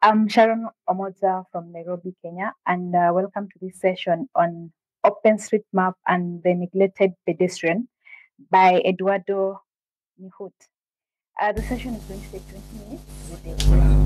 I'm Sharon Omoza from Nairobi, Kenya, and welcome to this session on OpenStreetMap and the Neglected Pedestrian by Eduardo Nihut. The session is going to take 20 minutes with the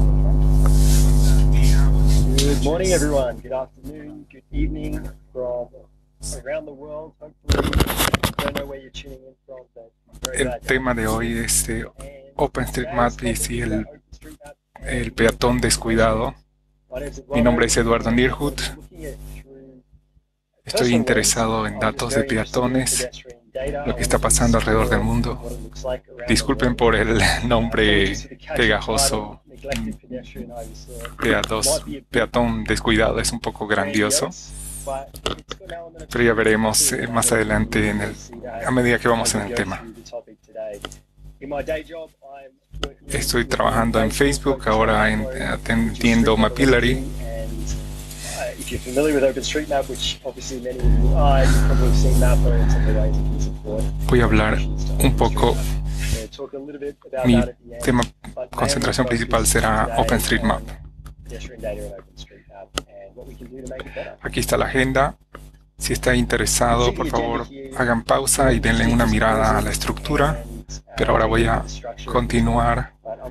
Good morning, everyone. Good afternoon, good evening from around the world. Hopefully, I don't know where you're tuning in from, but I'm very El glad to tema have de you. hoy es And OpenStreetMap y today's si topic is el, about OpenStreetMap el and peatón neglected descuidado. pedestrians. My name is Mi nombre Eduardo, es Eduardo and Nirhut. we're looking at through a Estoy personal lens. interesado en I'm just datos de very interested in peatones, pedestrian data. lo I que está wanted to pasando alrededor del explore mundo. what it looks like around the Disculpen world. por el nombre Apologies for the catchy title, pegajoso. neglected pedestrian. I just thought might be a bit Peatón descuidado es un poco grandioso, grandiose, but it's got an element of pero ya truth veremos to it. más adelante a medida que vamos en el tema. In my day job, I'm working Estoy with trabajando en Facebook, ahora atendiendo Mapillary. If you're familiar with OpenStreetMap, which obviously many of you are, you've probably seen Mapper and some of the ways it can support. Voy a hablar un poco. Talk a little bit about Mi that at the end, tema, but concentración mainly principal focus será today OpenStreetMap. on pedestrian data in OpenStreetMap and what we can do to make it better. Aquí está la agenda. Si está interesado, por favor, hagan pausa y denle una mirada a la estructura. Pero ahora voy a continuar.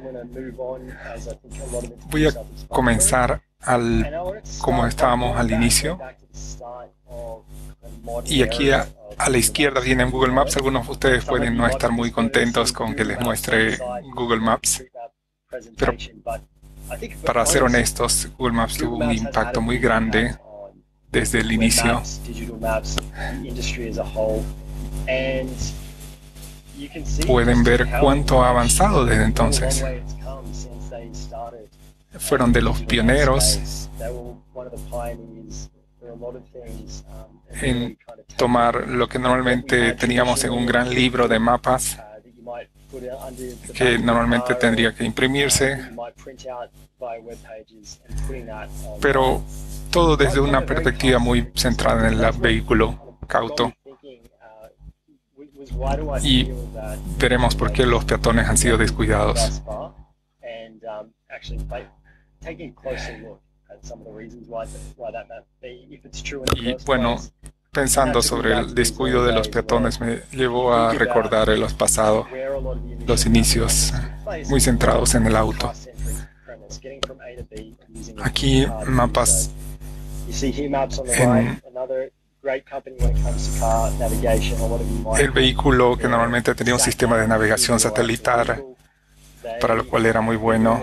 Voy a comenzar como estábamos al inicio. Y aquí a la izquierda tienen Google Maps. Algunos de ustedes pueden no estar muy contentos con que les muestre Google Maps. Pero para ser honestos, Google Maps tuvo un impacto muy grande desde el inicio. Pueden ver cuánto ha avanzado desde entonces. Fueron de los pioneros en tomar lo que normalmente teníamos en un gran libro de mapas, que normalmente tendría que imprimirse, pero todo desde una perspectiva muy centrada en el vehículo cauto. Y veremos por qué los peatones han sido descuidados. Y bueno, pensando sobre el descuido de los peatones me llevó a recordar los pasados, los inicios muy centrados en el auto. Aquí mapas en el vehículo que normalmente tenía un sistema de navegación satelital, para lo cual era muy bueno.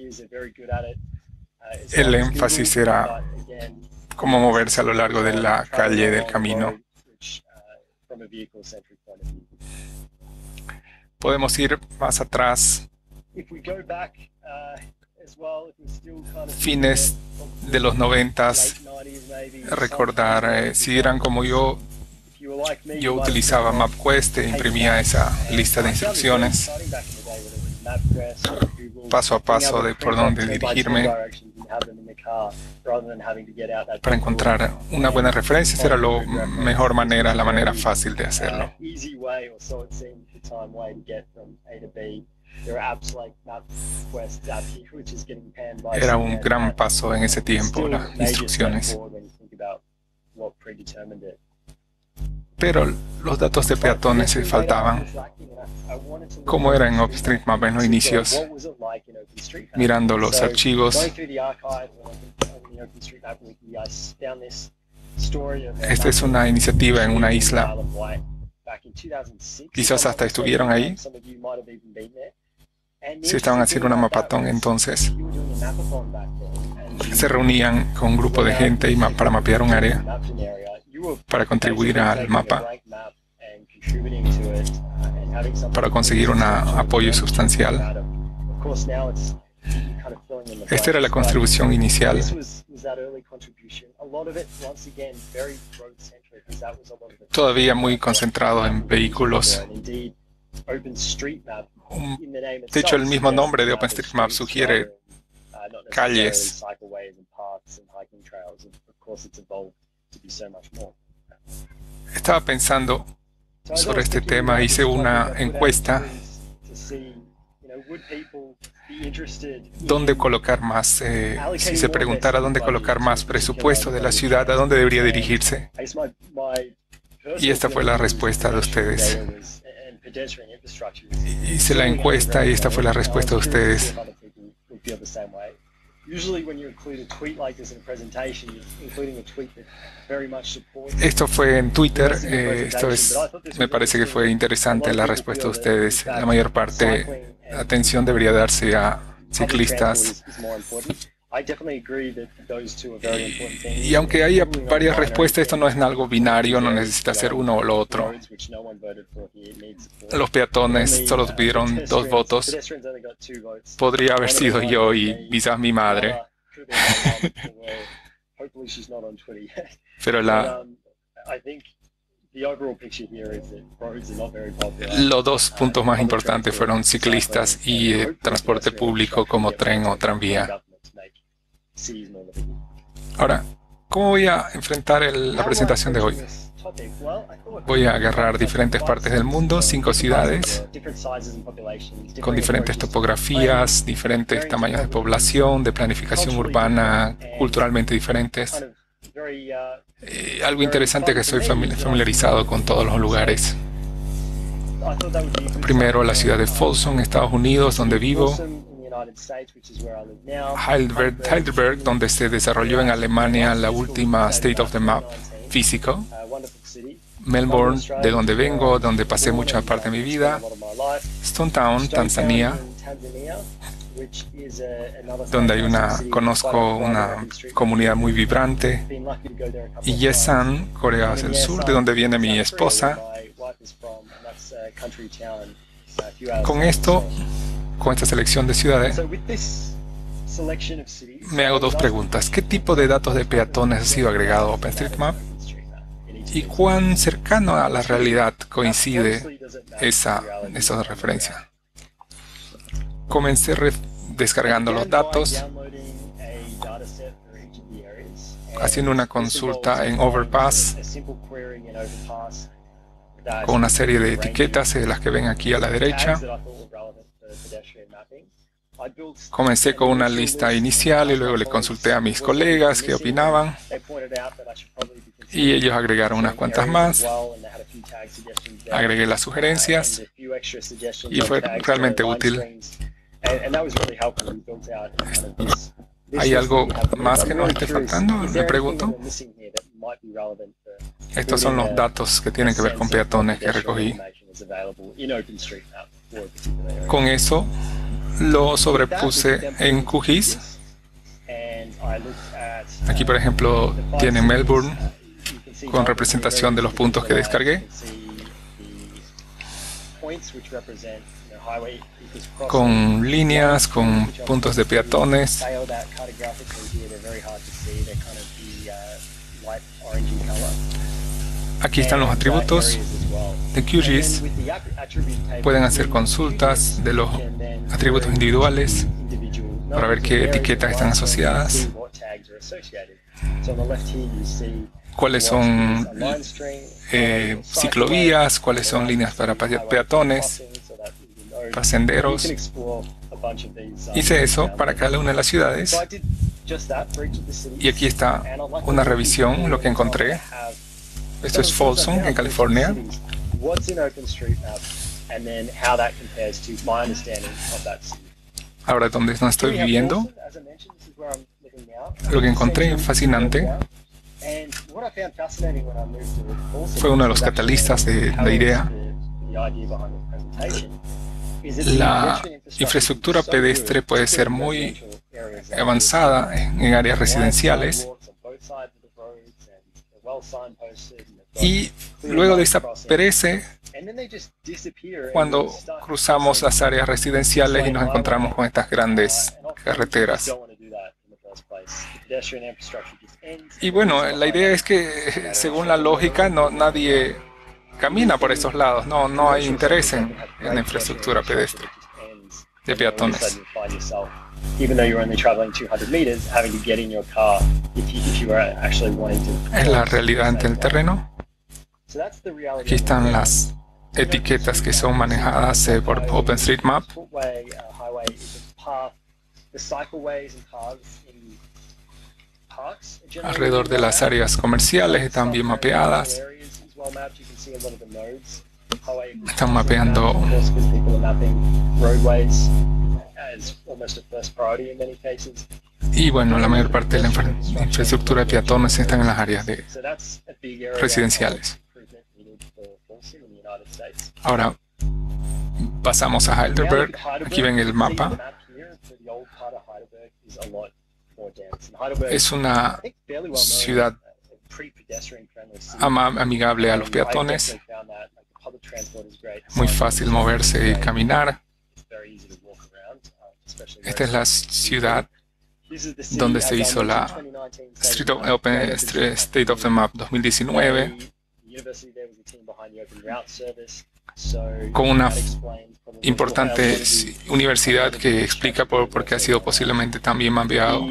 El énfasis era cómo moverse a lo largo de la calle, del camino. Podemos ir más atrás. Fines de los 90s, recordar, si eran como yo utilizaba MapQuest e imprimía esa lista de instrucciones paso a paso de por dónde dirigirme para encontrar una buena referencia. Esa era la mejor manera, la manera fácil de hacerlo. Era un gran paso en ese tiempo, las instrucciones. Pero los datos de peatones se faltaban. ¿Cómo era en OpenStreetMap en los inicios? Mirando los archivos. Esta es una iniciativa en una isla. Quizás hasta estuvieron ahí. Si estaban haciendo una mapatón, entonces se reunían con un grupo de gente para mapear un área, para contribuir al mapa, para conseguir un apoyo sustancial. Esta era la contribución inicial. Todavía muy concentrado en vehículos. De hecho, el mismo nombre de OpenStreetMap sugiere calles. Estaba pensando sobre este tema, hice una encuesta ¿Dónde colocar más? Si se preguntara dónde colocar más presupuesto de la ciudad, ¿a dónde debería dirigirse? Y esta fue la respuesta de ustedes. Hice la encuesta y esta fue la respuesta de ustedes. Esto fue en Twitter. Me parece que fue interesante la respuesta de ustedes. La mayor parte de atención debería darse a ciclistas. Y aunque haya varias respuestas, esto no es algo binario, no necesita ser uno o lo otro. Los peatones solo tuvieron 2 votos. Podría haber sido yo y quizás mi madre. Pero los 2 puntos más importantes fueron ciclistas y transporte público como tren o tranvía. Ahora, ¿cómo voy a enfrentar la presentación de hoy? Voy a agarrar diferentes partes del mundo, 5 ciudades, con diferentes topografías, diferentes tamaños de población, de planificación urbana, culturalmente diferentes. Algo interesante que soy familiarizado con todos los lugares. Primero, la ciudad de Folsom, Estados Unidos, donde vivo. Heidelberg, donde se desarrolló en Alemania la última State of the Map físico. Melbourne, de donde vengo, donde pasé mucha parte de mi vida. Stone Town, Tanzania, donde conozco una comunidad muy vibrante. Y Yesan, Corea del Sur, de donde viene mi esposa. Con esta selección de ciudades, me hago 2 preguntas. ¿Qué tipo de datos de peatones ha sido agregado a OpenStreetMap? ¿Y cuán cercano a la realidad coincide esa referencia? Comencé descargando los datos, haciendo una consulta en Overpass, con una serie de etiquetas de las que ven aquí a la derecha. Comencé con una lista inicial y luego le consulté a mis colegas qué opinaban y ellos agregaron unas cuantas más. Agregué las sugerencias y fue realmente útil. ¿Hay algo más que nos esté faltando? Me pregunto. Estos son los datos que tienen que ver con peatones que recogí. Con eso lo sobrepuse en QGIS. Aquí, por ejemplo, tiene Melbourne con representación de los puntos que descargué, con líneas, con puntos de peatones. Aquí están los atributos de QGIS. Pueden hacer consultas de los atributos individuales para ver qué etiquetas están asociadas, cuáles son ciclovías, cuáles son líneas para peatones, para senderos. Hice eso para cada una de las ciudades y aquí está una revisión, lo que encontré. Esto es Folsom, en California. Ahora, donde no estoy viviendo, lo que encontré fascinante fue uno de los catalistas de la idea. La infraestructura pedestre puede ser muy avanzada en áreas residenciales y luego desaparece cuando cruzamos las áreas residenciales y nos encontramos con estas grandes carreteras. Y bueno, la idea es que, según la lógica, nadie camina por estos lados. No hay interés en la infraestructura pedestre de peatones. Es la realidad ante el terreno. Aquí están las etiquetas que son manejadas por OpenStreetMap. Alrededor de las áreas comerciales están bien mapeadas. Están mapeando y bueno, la mayor parte de la infraestructura de peatones están en las áreas residenciales. Ahora pasamos a Heidelberg. Aquí ven el mapa. Es una ciudad amigable a los peatones. Muy fácil moverse y caminar. Esta es la ciudad donde se hizo la State of the Map 2019, con una importante universidad que explica por qué ha sido posiblemente tan bien mapeado.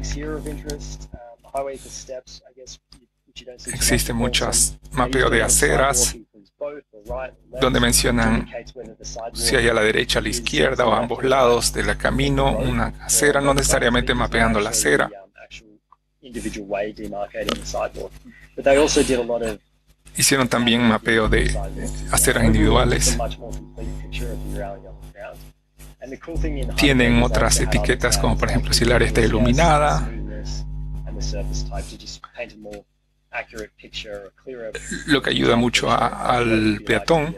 Existe muchos mapeos de aceras, donde mencionan si hay a la derecha, a la izquierda o a ambos lados del camino una acera, no necesariamente mapeando la acera. Hicieron también mapeo de aceras individuales. Tienen otras etiquetas, como por ejemplo si el área está iluminada, lo que ayuda mucho al peatón.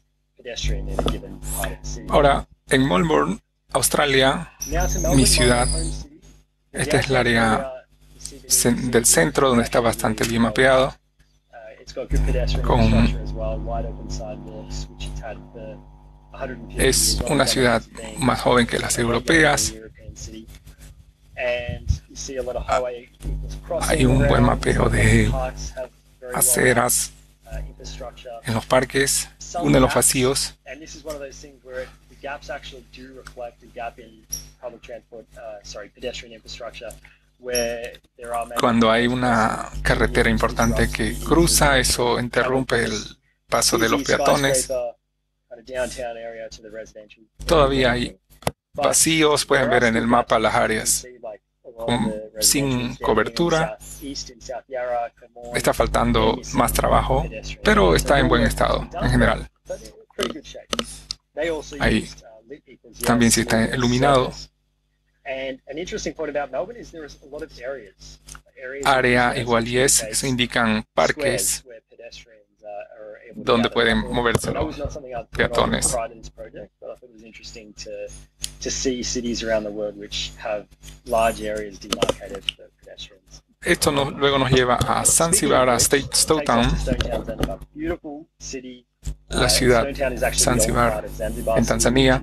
Ahora, en Melbourne, Australia, mi ciudad, esta es el área del centro donde está bastante bien mapeado, es una ciudad más joven que las europeas. Hay un buen mapeo de aceras en los parques, uno de los vacíos. Cuando hay una carretera importante que cruza, eso interrumpe el paso de los peatones. Todavía hay vacíos, pueden ver en el mapa las áreas sin cobertura. Está faltando más trabajo, pero está en buen estado en general. Ahí también sí está iluminado. Área igual y es, eso indican parques donde pueden moverse los peatones. Esto luego nos lleva a Zanzibar, a Stone Town, la ciudad Zanzibar en Tanzania.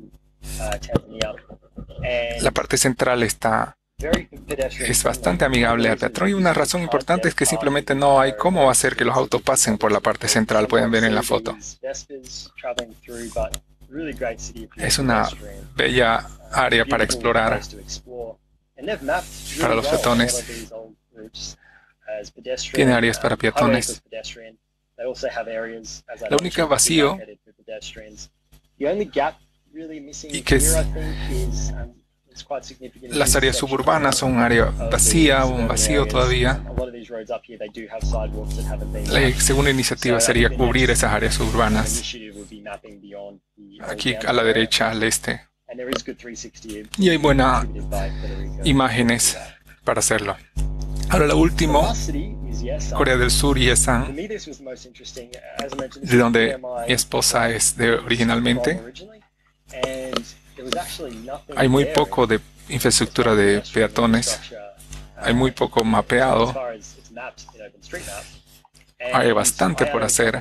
La parte central es bastante amigable al peatón y una razón importante es que simplemente no hay cómo hacer que los autos pasen por la parte central, pueden ver en la foto. Es una bella área para explorar para los peatones. Tiene áreas para peatones. La única vacío y que las áreas suburbanas son un área vacía, un vacío todavía. Según la iniciativa sería cubrir esas áreas suburbanas. Aquí a la derecha, al este. Y hay buenas imágenes para hacerlo. Ahora lo último, Corea del Sur y Yesan, de donde mi esposa es originalmente. Hay muy poco de infraestructura de peatones, hay muy poco mapeado, hay bastante por hacer.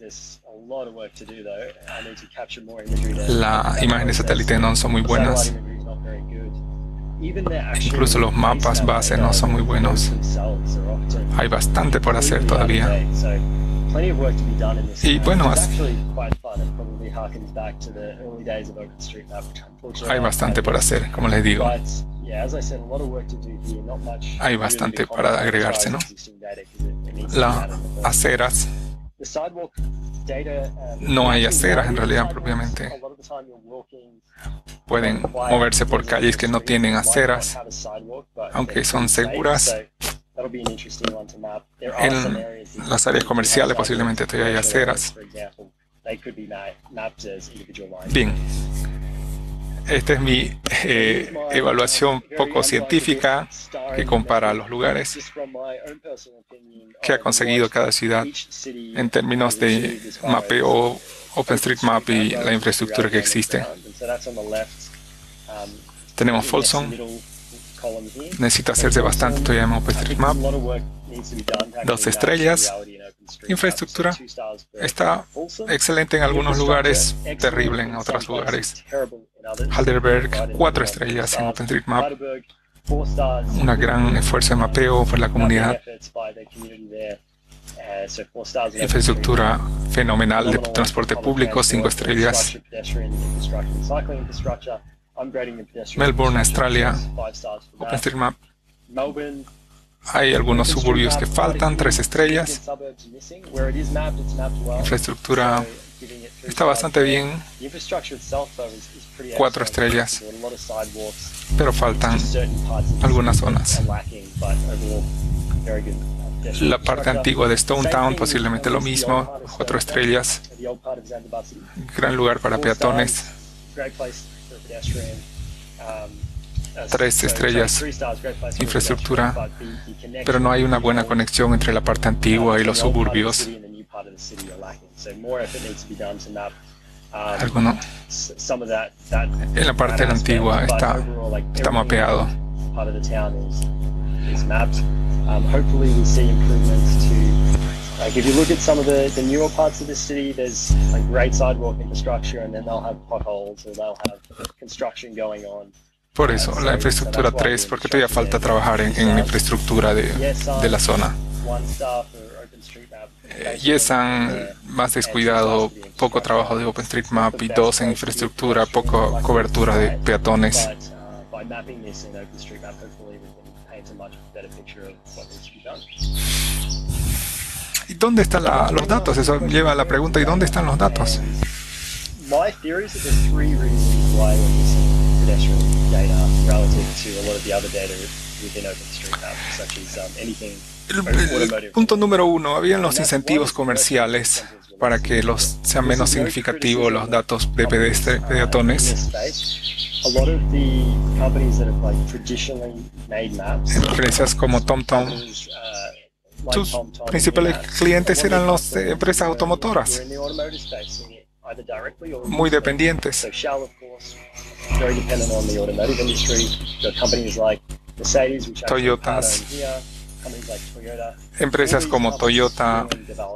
Las imágenes satélite no son muy buenas, incluso los mapas base no son muy buenos. Hay bastante por hacer todavía. Y bueno, hay bastante por hacer, como les digo. Hay bastante para agregarse, ¿no? Las aceras no hay aceras en realidad propiamente. Pueden moverse por calles que no tienen aceras, aunque son seguras. En las áreas comerciales posiblemente todavía hay aceras. Bien, esta es mi evaluación poco científica que compara los lugares que ha conseguido cada ciudad en términos de mapeo, OpenStreetMap y la infraestructura que existe. Tenemos Folsom. Necesita hacerse bastante todavía en OpenStreetMap. 2 estrellas. Infraestructura está excelente en algunos lugares, terrible en otros lugares. Heidelberg, 4 estrellas en OpenStreetMap. Un gran esfuerzo de mapeo por la comunidad. Infraestructura fenomenal de transporte público, 5 estrellas. Melbourne, Australia, OpenStreetMap. Hay algunos suburbios que faltan, 3 estrellas. Infraestructura está bastante bien, 4 estrellas, pero faltan algunas zonas. La parte antigua de Stone Town, posiblemente lo mismo, 4 estrellas. Gran lugar para peatones. 3 estrellas, infraestructura, pero no hay una buena conexión entre la parte antigua y los suburbios. Alguno en la parte de la antigua está mapeado. Like if you look at some of the newer parts of the city, there's like great sidewalk infrastructure, and then they'll have potholes or they'll have construction going on. Por eso, la infraestructura 3, porque todavía falta trabajar en la infraestructura de la zona. Yesan, más descuidado, poco trabajo de OpenStreetMap, y 2 en infraestructura, poco cobertura de peatones. ¿Y dónde están los datos? Eso lleva a la pregunta, ¿y dónde están los datos? My theory is that there's 3 reasons why we're missing pedestrian data relative to a lot of the other data within OpenStreetMap, such as anything. El punto número 1, habían los incentivos comerciales para que sean menos significativos los datos de peatones. A lot of the companies that have like traditionally made maps, empresas como TomTom, sus principales clientes eran las empresas automotoras, muy dependientes. Toyotas, empresas como Toyota.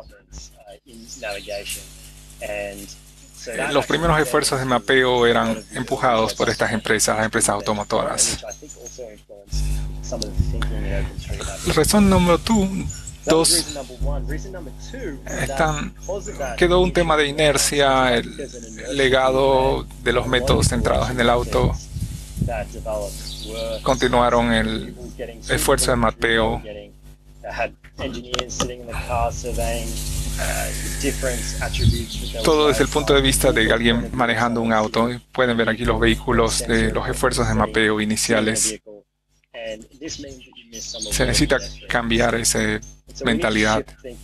Los primeros esfuerzos de mapeo eran empujados por estas empresas, las empresas automotoras. La razón número 2, quedó un tema de inercia, el legado de los métodos centrados en el auto. Continuaron el esfuerzo de mapeo. Todo desde el punto de vista de alguien manejando un auto. Pueden ver aquí los vehículos de los esfuerzos de mapeo iniciales. Se necesita cambiar esa mentalidad.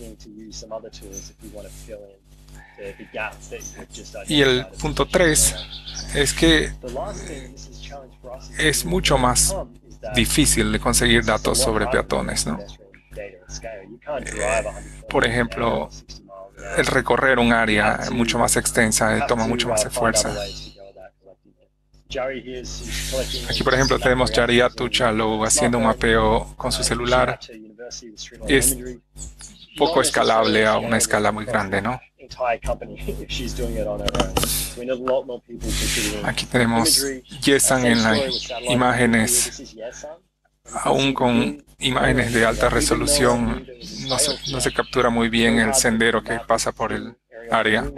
Y el punto 3 es que es mucho más difícil de conseguir datos sobre peatones, ¿no? Por ejemplo, el recorrer un área mucho más extensa toma mucho más esfuerzo. Aquí, por ejemplo, tenemos Jariatu Chalo haciendo un mapeo con su celular. Es poco escalable a una escala muy grande, ¿no? Aquí tenemos Yesan en las imágenes. Aún con imágenes de alta resolución, no se captura muy bien el sendero que pasa por el área.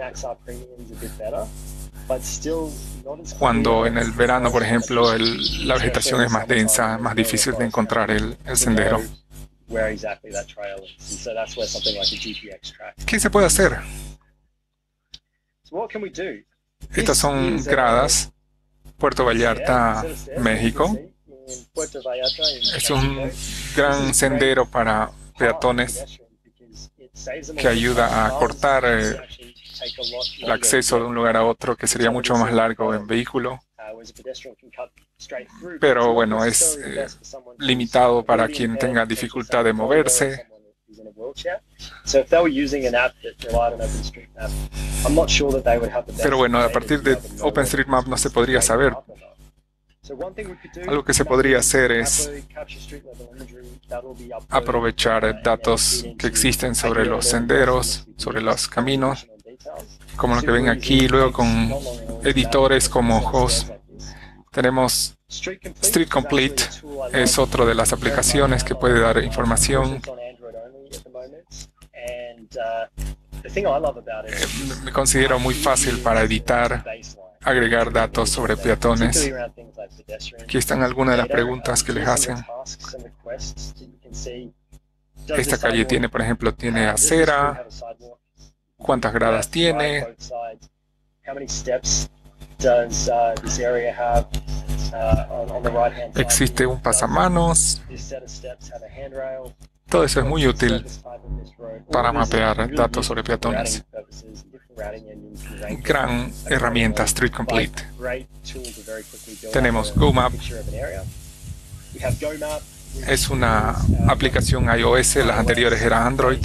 Cuando en el verano, por ejemplo, la vegetación es más densa, más difícil de encontrar el sendero. ¿Qué se puede hacer? Estas son gradas. Puerto Vallarta, México. Es un gran sendero para peatones que ayuda a cortar el acceso de un lugar a otro, que sería mucho más largo en vehículo. Pero bueno, es limitado para quien tenga dificultad de moverse. Pero bueno, a partir de OpenStreetMap no se podría saber. Algo que se podría hacer es aprovechar datos que existen sobre los senderos, sobre los caminos, como lo que ven aquí, luego con editores como Host. Tenemos Street Complete, es otro de las aplicaciones que puede dar información. Me considero muy fácil para editar, agregar datos sobre peatones. Aquí están algunas de las preguntas que les hacen. Esta calle tiene, por ejemplo, tiene acera. ¿Cuántas gradas tiene? ¿Existe un pasamanos? Todo eso es muy útil para mapear datos sobre peatones. Gran herramienta Street Complete. Tenemos GoMap. Es una aplicación iOS, las anteriores eran Android.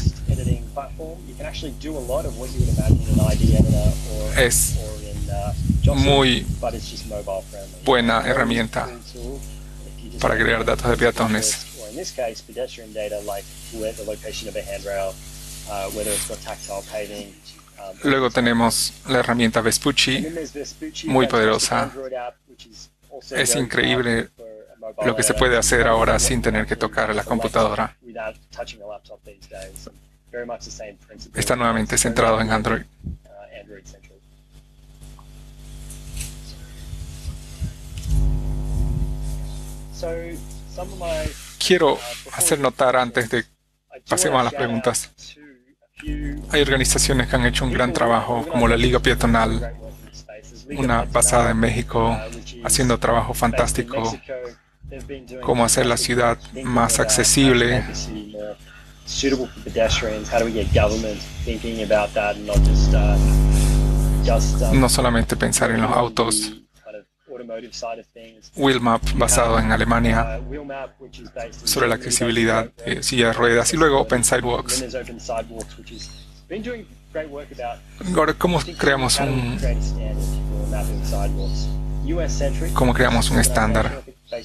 Es muy buena herramienta para crear datos de peatones. Luego tenemos la herramienta Vespucci, muy poderosa. Es increíble lo que se puede hacer ahora sin tener que tocar la computadora. Está nuevamente centrado en Android. Quiero hacer notar antes de pasemos a las preguntas. Hay organizaciones que han hecho un gran trabajo, como la Liga Peatonal, una basada en México, haciendo trabajo fantástico, cómo hacer la ciudad más accesible. No solamente pensar en los autos. Wheelmap, basado en Alemania, sobre la accesibilidad de sillas de ruedas, y luego Open Sidewalks. Ahora, ¿cómo creamos un estándar?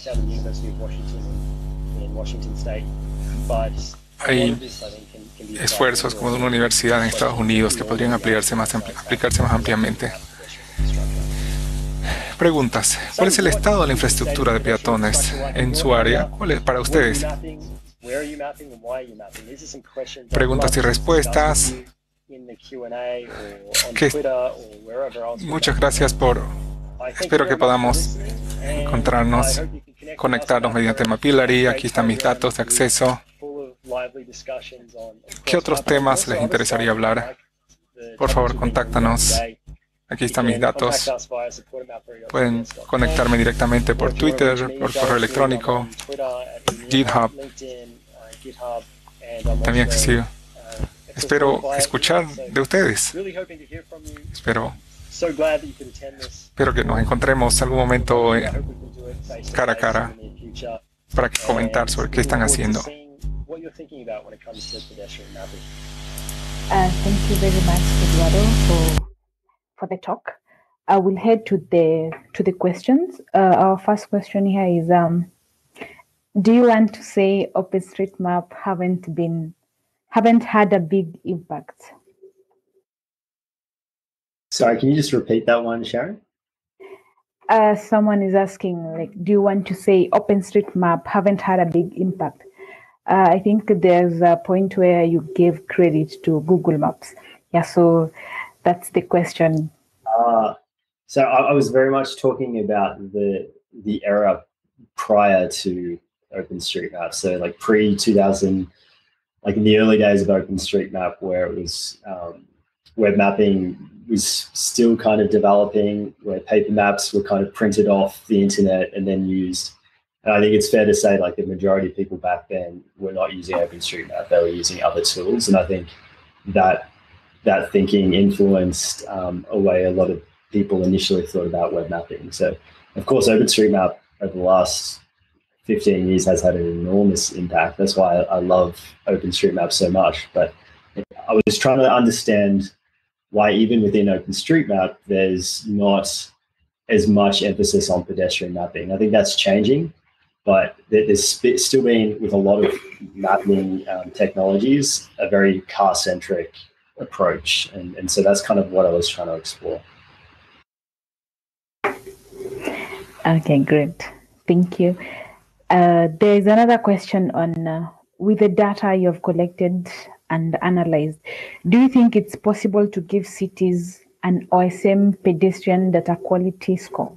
Hay esfuerzos como de una universidad en Estados Unidos que podrían aplicarse más ampliamente. Preguntas. ¿Cuál es el estado de la infraestructura de peatones en su área? ¿Cuál es para ustedes? Preguntas y respuestas. Muchas gracias por... Espero que podamos encontrarnos, conectarnos mediante Mapillary. Aquí están mis datos de acceso. ¿Qué otros temas les interesaría hablar? Por favor, contáctanos. Aquí están mis datos. Pueden conectarme directamente por Twitter, por correo electrónico, GitHub. También accesible. Espero escuchar de ustedes. Espero que nos encontremos algún momento cara a cara para comentar sobre qué están haciendo. Thank you very much, Eduardo, for the talk. I will head to the questions. Our first question here is: do you want to say OpenStreetMap haven't had a big impact? Sorry, can you just repeat that one, Sharon? Someone is asking, like, do you want to say OpenStreetMap haven't had a big impact? I think there's a point where you gave credit to Google Maps. Yeah, so that's the question. So I was very much talking about the era prior to OpenStreetMap. So like pre-2000, like in the early days of OpenStreetMap, where it was web mapping was still kind of developing, where paper maps were kind of printed off the internet and then used. And I think it's fair to say like the majority of people back then were not using OpenStreetMap, they were using other tools. And I think that thinking influenced a way a lot of people initially thought about web mapping. So of course, OpenStreetMap over the last 15 years has had an enormous impact. That's why I love OpenStreetMap so much. But I was trying to understand why even within OpenStreetMap, there's not as much emphasis on pedestrian mapping. I think that's changing, but there's still been, with a lot of mapping technologies, a very car-centric approach. And so that's kind of what I was trying to explore. Okay, great. Thank you. There is another question on, with the data you've collected and analyzed, do you think it's possible to give cities an OSM pedestrian data quality score?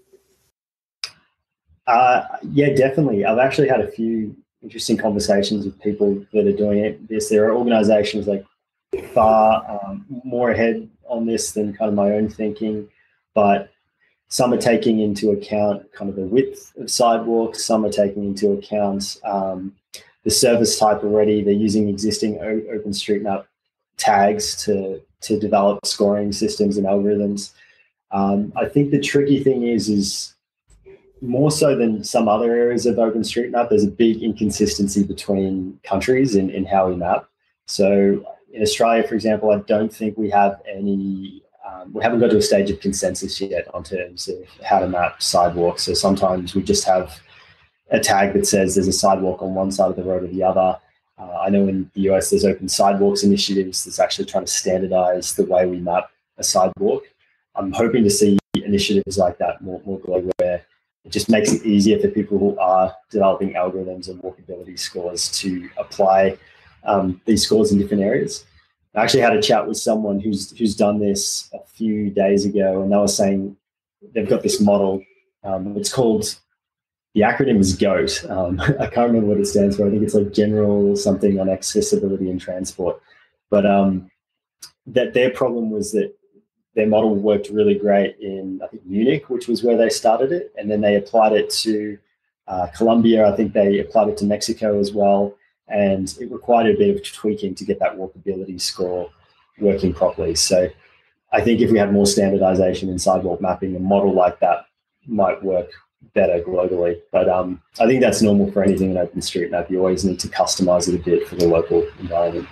Yeah, definitely. I've actually had a few interesting conversations with people that are doing this. There are organizations like far more ahead on this than kind of my own thinking, but some are taking into account kind of the width of sidewalks. Some are taking into account the service type already. They're using existing OpenStreetMap tags to develop scoring systems and algorithms. I think the tricky thing is more so than some other areas of OpenStreetMap, there's a big inconsistency between countries in how we map. So in Australia, for example, I don't think we have any, we haven't got to a stage of consensus yet on terms of how to map sidewalks. So sometimes we just have a tag that says there's a sidewalk on one side of the road or the other. I know in the US, there's Open Sidewalks initiatives that's actually trying to standardize the way we map a sidewalk. I'm hoping to see initiatives like that more globally, where it just makes it easier for people who are developing algorithms and walkability scores to apply these scores in different areas. I actually had a chat with someone who's done this a few days ago, and they were saying they've got this model. It's called, the acronym is GOAT. I can't remember what it stands for. I think it's like General something on Accessibility and Transport. But that their problem was that their model worked really great in, I think, Munich, which was where they started it. And then they applied it to Colombia. I think they applied it to Mexico as well. And it required a bit of tweaking to get that walkability score working properly. So I think if we had more standardization in sidewalk mapping, a model like that might work better globally. But I think that's normal for anything in OpenStreetMap. You always need to customize it a bit for the local environment.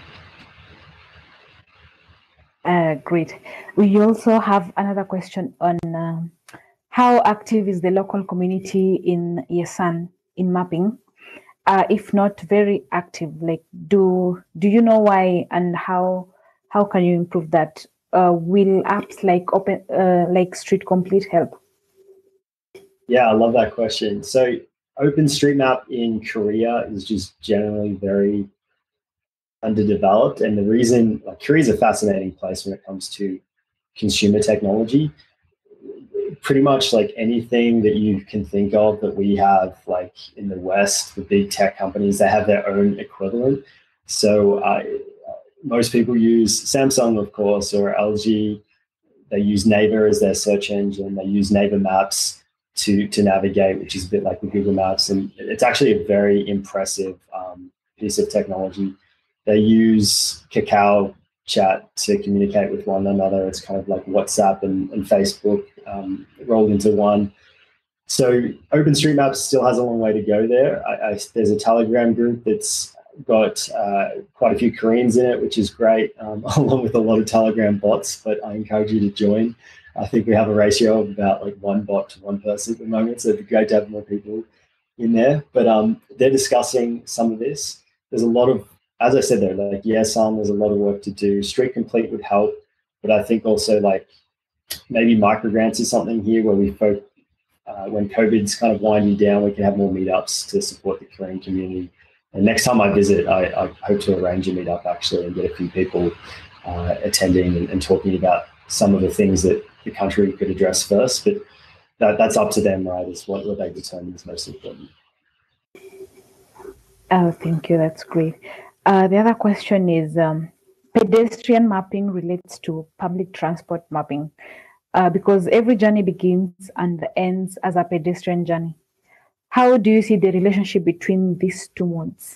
Great. We also have another question on how active is the local community in Yesan in mapping? If not very active, like do you know why, and how can you improve that? Will apps like Street Complete help? Yeah, I love that question. So OpenStreetMap in Korea is just generally very underdeveloped. And the reason, like, Korea is a fascinating place when it comes to consumer technology. Pretty much like anything that you can think of that we have, like in the West, the big tech companies, they have their own equivalent. So most people use Samsung, of course, or LG. They use Naver as their search engine. They use Naver Maps to navigate, which is a bit like the Google Maps. And it's actually a very impressive piece of technology. They use Kakao Chat to communicate with one another. It's kind of like WhatsApp and Facebook rolled into one. So OpenStreetMap still has a long way to go there. There's a Telegram group that's got quite a few Koreans in it, which is great, along with a lot of Telegram bots, but I encourage you to join. I think we have a ratio of about like one bot to one person at the moment, so it'd be great to have more people in there. But they're discussing some of this. There's a lot of, as I said, there, like, yes, there's a lot of work to do. Street Complete would help, but I think also like maybe microgrants is something here where we when COVID's kind of winding down, we can have more meetups to support the Korean community. And next time I visit, I hope to arrange a meetup actually and get a few people attending and talking about some of the things that the country could address first. But that's up to them, right? Is what they determine is most important. Oh, thank you. That's great. The other question is, pedestrian mapping relates to public transport mapping, because every journey begins and ends as a pedestrian journey. How do you see the relationship between these two modes?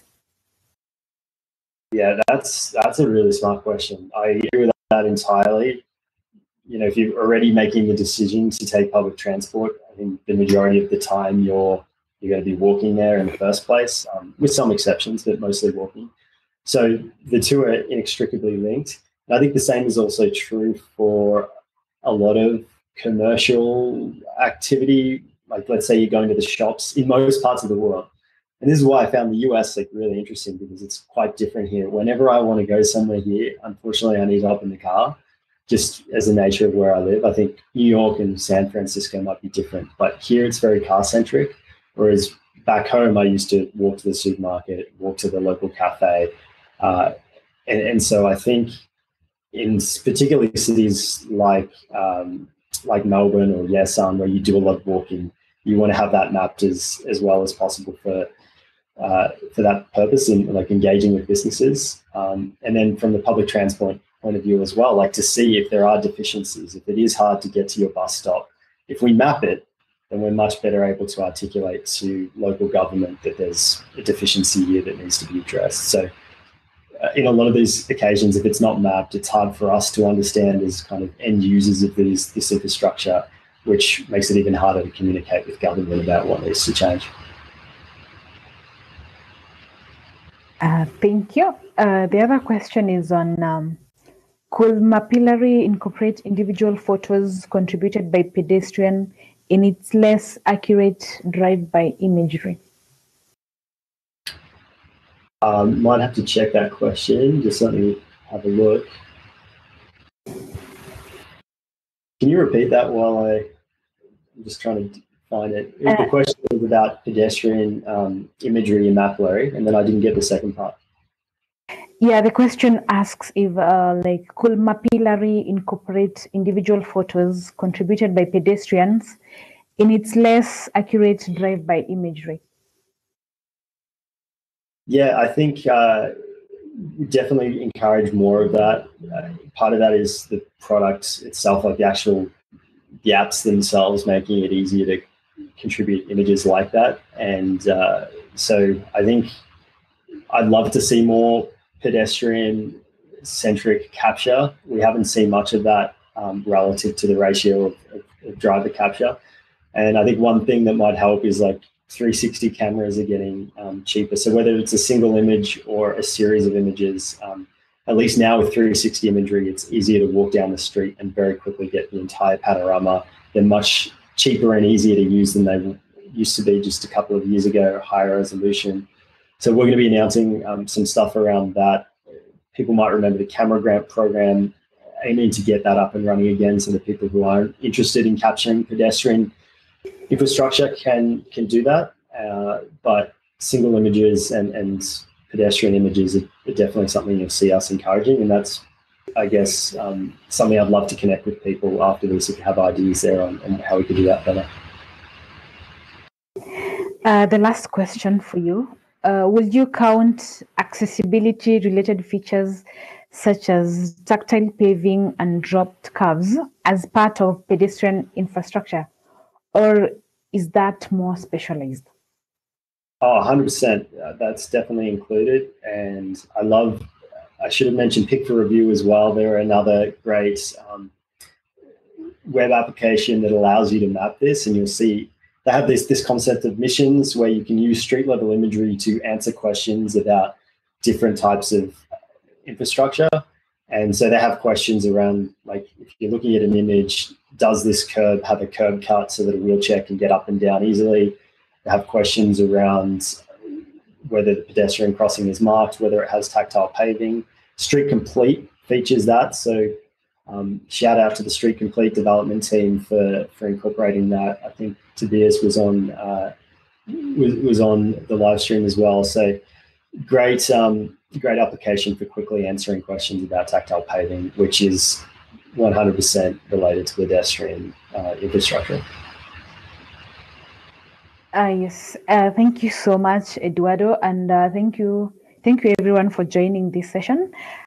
Yeah, that's a really smart question. I agree with that entirely. You know, if you're already making the decision to take public transport, I think the majority of the time you're going to be walking there in the first place, with some exceptions, but mostly walking. So the two are inextricably linked. And I think the same is also true for a lot of commercial activity. Like, let's say you're going to the shops in most parts of the world. And this is why I found the US like really interesting, because it's quite different here. Whenever I want to go somewhere here, unfortunately, I need to hop in the car, just as the nature of where I live. I think New York and San Francisco might be different, but here it's very car centric. Whereas back home, I used to walk to the supermarket, walk to the local cafe. And so I think in particularly cities like Melbourne or Yasan, where you do a lot of walking, you want to have that mapped as well as possible for that purpose and like engaging with businesses. And then from the public transport point of view as well, like to see if there are deficiencies, if it is hard to get to your bus stop. If we map it, then we're much better able to articulate to local government that there's a deficiency here that needs to be addressed. So in a lot of these occasions, if it's not mapped, it's hard for us to understand as kind of end users of this infrastructure, which makes it even harder to communicate with government about what needs to change. Thank you. The other question is on could Mapillary incorporate individual photos contributed by pedestrian in its less accurate drive-by imagery? Might have to check that question. Just let me have a look. Can you repeat that while I'm just trying to find it? The question was about pedestrian imagery in Mapillary, and then I didn't get the second part. Yeah, the question asks if could Mapillary incorporate individual photos contributed by pedestrians in its less accurate drive-by imagery? Yeah, I think we definitely encourage more of that. Part of that is the product itself, like the apps themselves, making it easier to contribute images like that. And so I think I'd love to see more pedestrian-centric capture. We haven't seen much of that relative to the ratio of driver capture. And I think one thing that might help is like 360 cameras are getting cheaper. So whether it's a single image or a series of images, at least now with 360 imagery, it's easier to walk down the street and very quickly get the entire panorama. They're much cheaper and easier to use than they used to be just a couple of years ago, higher resolution. So we're going to be announcing some stuff around that. People might remember the Camera Grant program, aiming to get that up and running again, so that people who aren't interested in capturing pedestrian infrastructure can do that. But single images and pedestrian images are definitely something you'll see us encouraging, and that's, I guess, something I'd love to connect with people after this if you have ideas there on how we could do that better. The last question for you. Will you count accessibility-related features such as tactile paving and dropped curves as part of pedestrian infrastructure, or is that more specialized? Oh, 100%. That's definitely included. And I should have mentioned Pick for Review as well. They're another great web application that allows you to map this, and you'll see they have this concept of missions where you can use street level imagery to answer questions about different types of infrastructure. And so they have questions around, like, if you're looking at an image, does this curb have a curb cut so that a wheelchair can get up and down easily? They have questions around whether the pedestrian crossing is marked, whether it has tactile paving. Street Complete features that. So shout out to the Street Complete development team for incorporating that. I think Tobias was on the live stream as well. So great application for quickly answering questions about tactile paving, which is 100% related to pedestrian infrastructure. Yes, thank you so much, Eduardo, and thank you everyone for joining this session.